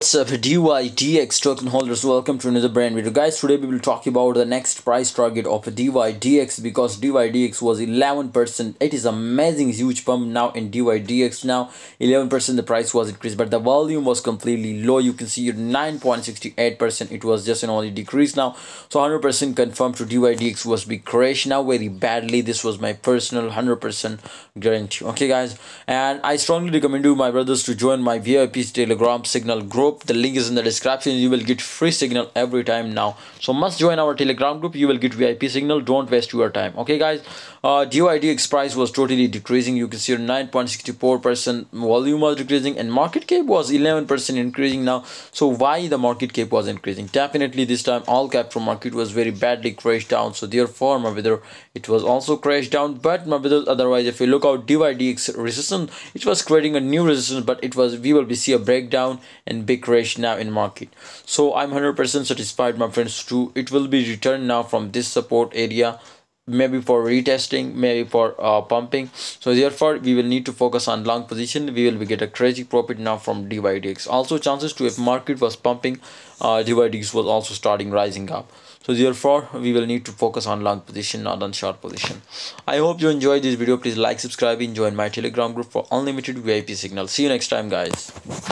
What's up DYDX token holders, welcome to another brand video. Guys, today we will talk about the next price target of DYDX because DYDX was 11%. It is amazing huge pump now in DYDX. Now 11% the price was increased, but the volume was completely low. You can see here 9.68%. It was just an only decrease now. So 100% confirmed to DYDX was be crash now very badly. This was my personal 100% guarantee. Okay guys, and I strongly recommend you my brothers to join my VIP Telegram Signal group. The link is in the description. You will get free signal every time now, so must join our Telegram group. You will get VIP signal. Don't waste your time. Okay guys, DYDX price was totally decreasing. You can see 9.64% volume was decreasing and market cap was 11% increasing now. So why the market cap was increasing? Definitely this time all cap from market was very badly crashed down, so therefore my brother it was also crashed down. But my brother, otherwise if you look out DYDX resistance, it was creating a new resistance, but it was we will be see a breakdown and big crash now in market. So I'm 100% satisfied my friends too. It will be returned now from this support area, maybe for retesting, maybe for pumping. So therefore we will need to focus on long position. We will be get a crazy profit now from DYDX. Also chances to, if market was pumping, DYDX was also starting rising up. So therefore we will need to focus on long position, not on short position. I hope you enjoyed this video. Please like, subscribe and join my Telegram group for unlimited VIP signal. See you next time guys.